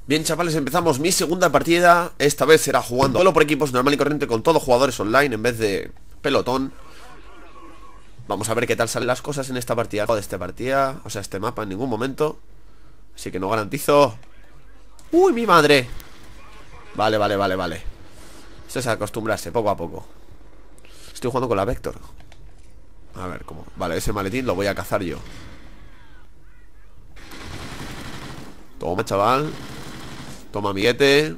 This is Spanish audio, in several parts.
Bien, chavales, empezamos mi segunda partida. Esta vez será jugando solo por equipos, normal y corriente, con todos jugadores online en vez de pelotón. Vamos a ver qué tal salen las cosas en esta partida. De esta partida, o sea, este mapa en ningún momento. Así que no garantizo. ¡Uy, mi madre! Vale. Esto es acostumbrarse poco a poco. Estoy jugando con la Vector. A ver, ¿cómo? Vale, ese maletín lo voy a cazar yo. Toma, chaval. Toma, amiguete.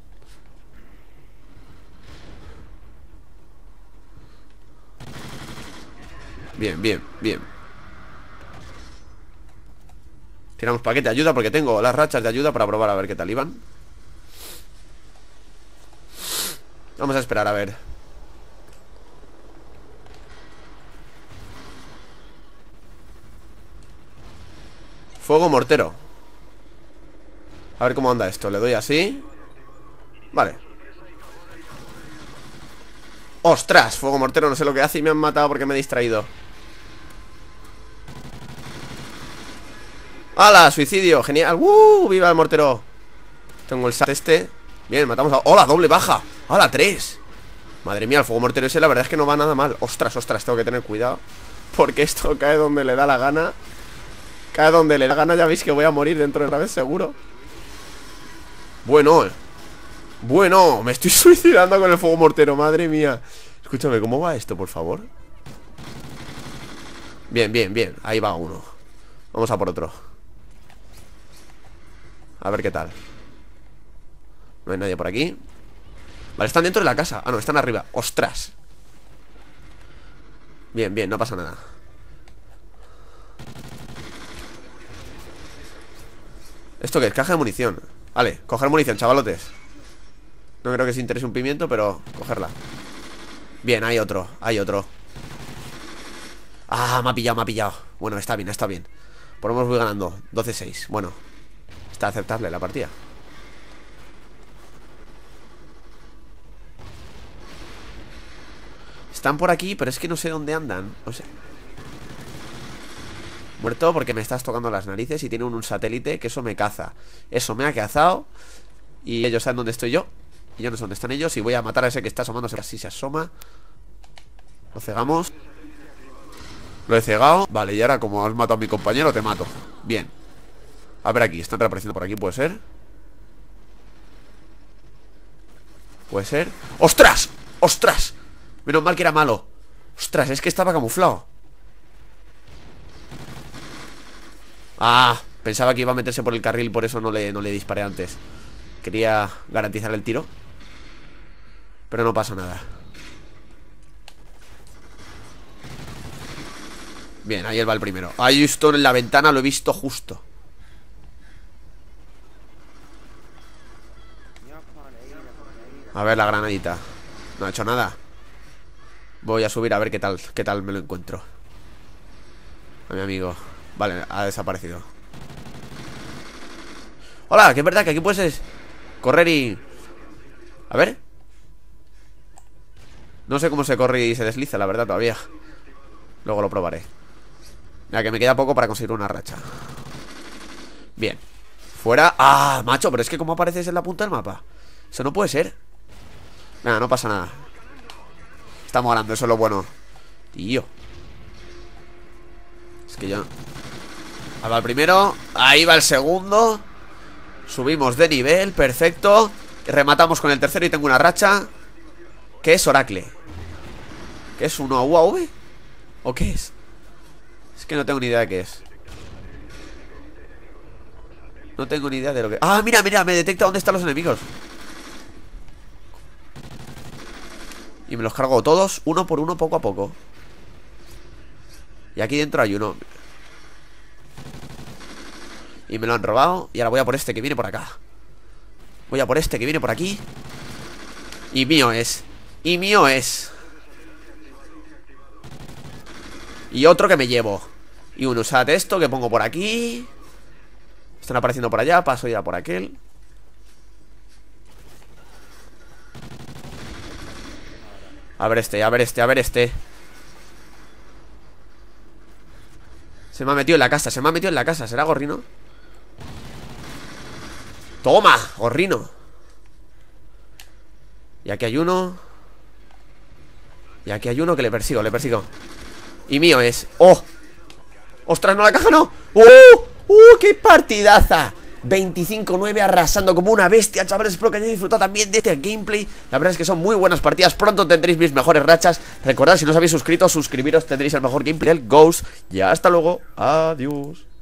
Bien. Tiramos paquete de ayuda porque tengo las rachas de ayuda para probar a ver qué tal iban. Vamos a esperar a ver. Fuego mortero. A ver cómo anda esto. Le doy así. Vale. ¡Ostras! Fuego mortero, no sé lo que hace y me han matado porque me he distraído. ¡Hala! Suicidio, genial. ¡Viva el mortero! Tengo el SAT este. Bien, matamos a... ¡Hola! Doble baja. ¡Hala! 3. Madre mía, el fuego mortero ese la verdad es que no va nada mal. ¡Ostras! Tengo que tener cuidado porque esto cae donde le da la gana. Cae donde le da gana, ya veis que voy a morir dentro de una vez seguro. Bueno, me estoy suicidando con el fuego mortero, madre mía. Escúchame, ¿cómo va esto, por favor? Bien, ahí va uno. Vamos a por otro. A ver qué tal. No hay nadie por aquí. Vale, están dentro de la casa. Ah, no, están arriba. ¡Ostras! Bien, no pasa nada. ¿Esto qué es? Caja de munición. Vale, coger munición, chavalotes. No creo que se interese un pimiento, pero cogerla. Bien, hay otro. Ah, me ha pillado. Bueno, está bien. Por lo menos voy ganando 12-6. Bueno, está aceptable la partida. Están por aquí, pero es que no sé dónde andan. O sea, muerto porque me estás tocando las narices y tiene un satélite que eso me caza. Eso me ha cazado. Y ellos saben dónde estoy yo. Y yo no sé dónde están ellos. Y voy a matar a ese que está asomándose. Así se asoma. Lo cegamos. Lo he cegado. Vale, y ahora como has matado a mi compañero, te mato. Bien. A ver aquí, están reapareciendo por aquí, ¿puede ser? ¿Puede ser? ¡Ostras! Menos mal que era malo. Ostras, es que estaba camuflado. Ah, pensaba que iba a meterse por el carril, por eso no le disparé antes. Quería garantizar el tiro, pero no pasa nada. Bien, ahí él va el primero. Ahí visto en la ventana, lo he visto justo. A ver la granadita. No ha hecho nada. Voy a subir a ver qué tal me lo encuentro. A mi amigo. Vale, ha desaparecido. Hola, que es verdad que aquí puedes correr y... A ver. No sé cómo se corre y se desliza, la verdad, todavía. Luego lo probaré. Mira, que me queda poco para conseguir una racha. Bien. Fuera. ¡Ah, macho! Pero es que ¿cómo apareces en la punta del mapa? Eso no puede ser. Nada, no pasa nada. Estamos ganando, eso es lo bueno. Tío. Es que yo... Ahí va el primero. Ahí va el segundo. Subimos de nivel, perfecto. Rematamos con el tercero y tengo una racha. ¿Qué es Oracle? ¿Qué es un UAV? ¿O qué es? Es que no tengo ni idea de qué es. No tengo ni idea de lo que... ¡Ah, mira! Me detecta dónde están los enemigos. Y me los cargo todos, uno por uno, poco a poco. Y aquí dentro hay uno. Y me lo han robado. Y ahora voy a por este que viene por acá. Voy a por este que viene por aquí. Y mío es. Y otro que me llevo. Y un usad esto que pongo por aquí. Están apareciendo por allá. Paso ya por aquel. A ver este. Se me ha metido en la casa. ¿Será gorrino? Toma, gorrino. Y aquí hay uno. Y aquí hay uno que le persigo, le persigo. Y mío es. ¡Oh! ¡Ostras, no la caja, no! ¡Qué partidaza! 25-9 arrasando como una bestia, chavales. Espero que hayáis disfrutado también de este gameplay. La verdad es que son muy buenas partidas. Pronto tendréis mis mejores rachas. Recordad, si no os habéis suscrito, suscribiros. Tendréis el mejor gameplay del Ghost. Y hasta luego. Adiós.